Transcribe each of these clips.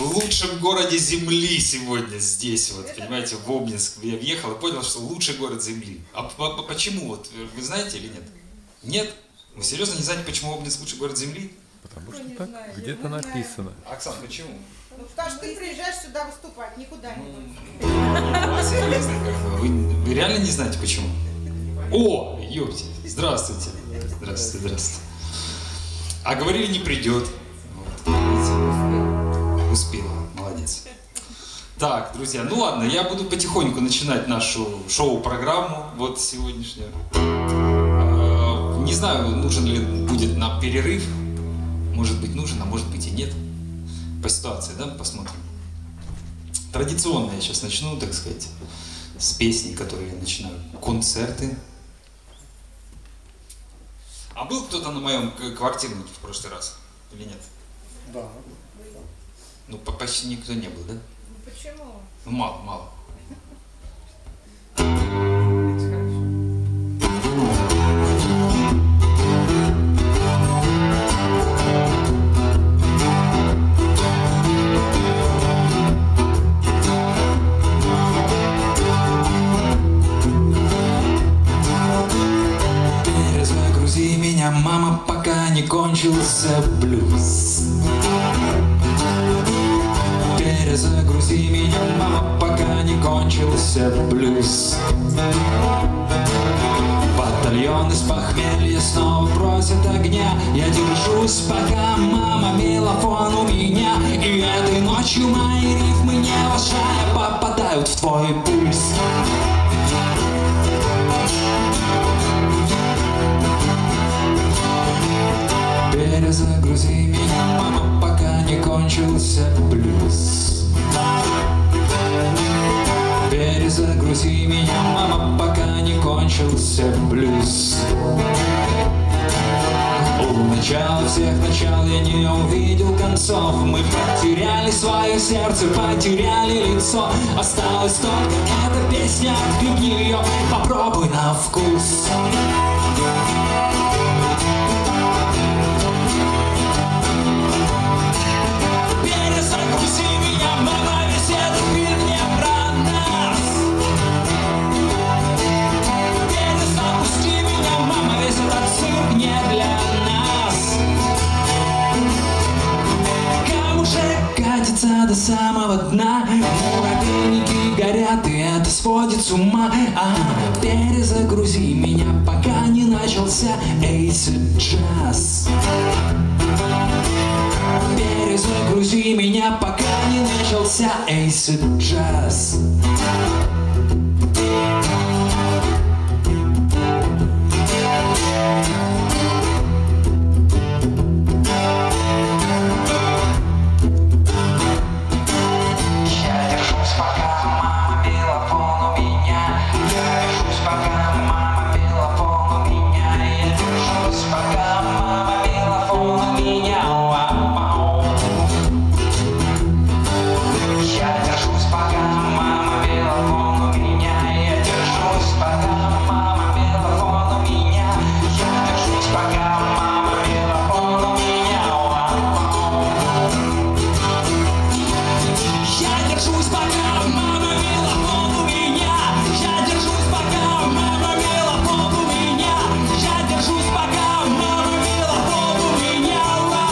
в лучшем городе Земли сегодня здесь, вот, понимаете, в Обнинск. Я въехал и понял, что лучший город Земли. А почему? Вот, вы знаете или нет? Нет? Вы серьезно не знаете, почему Обнинск лучший город Земли? Потому что так где-то написано. Оксана, почему? Ну, потому что ты приезжаешь сюда выступать, никуда не Серьезно? Вы реально не знаете, почему? О, ёпти, здравствуйте. Здравствуйте, здравствуйте. А говорили, не придет. Вот, успела, молодец. Так, друзья, ну ладно, я буду потихоньку начинать нашу шоу-программу, вот сегодняшнюю. Не знаю, нужен ли будет нам перерыв. Может быть нужен, а может быть и нет. По ситуации, да, посмотрим. Традиционно я сейчас начну, так сказать, с песни, которые я начинаю. Концерты. А был кто-то на моем квартирнике в прошлый раз? Или нет? Да. Ну, почти никто не был, да? Почему? Ну, мало, мало. Перезагрузи меня, мама, пока не кончился блюз. Перезагрузи меня, мама, пока не кончился блюз. Батальон из похмелья снова просит огня. Я держусь, пока, мама, мелофон у меня. И этой ночью мои рифмы, не уважая, попадают в твой пульс. Перезагрузи меня, мама, пока не кончился блюз. Перезагрузи меня, мама, пока не кончился блюз. У начала всех начал я не увидел концов. Мы потеряли свое сердце, потеряли лицо. Осталась только эта песня, отхлебни ее, попробуй на вкус. Перезагрузи меня, мама, весь этот мир не про нас. Перезапусти меня, мама, весь этот цирк не для нас. Камушек катится до самого дна, муравейники горят, и это сводит с ума. Перезагрузи меня, пока не начался acid jazz. Перезагрузи меня, пока не начался acid jazz. Я держусь, пока, мама, мелофон у меня. Я держусь, пока, мама, мелофон у меня. Я держусь, пока, мама, мелофон у меня. Я держусь, пока, мама, мелофон у меня. Я держусь, пока, мама, мелофон у меня. Я держусь, пока, мама, мелофон у меня. Я держусь, пока, мама, мелофон у меня. Я держусь, пока, мама, мелофон у меня. Я держусь, пока, мама, мелофон у меня.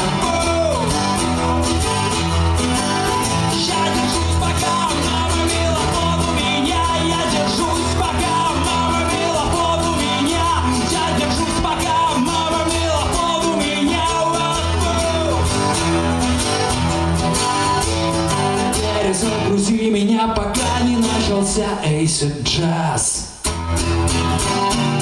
Я держусь, пока, мама, мелофон у меня. Я держусь, пока, мама, мелофон у меня. Я держусь, пока, мама, мелофон у меня. Перезагрузи меня, пока не начался acid jazz.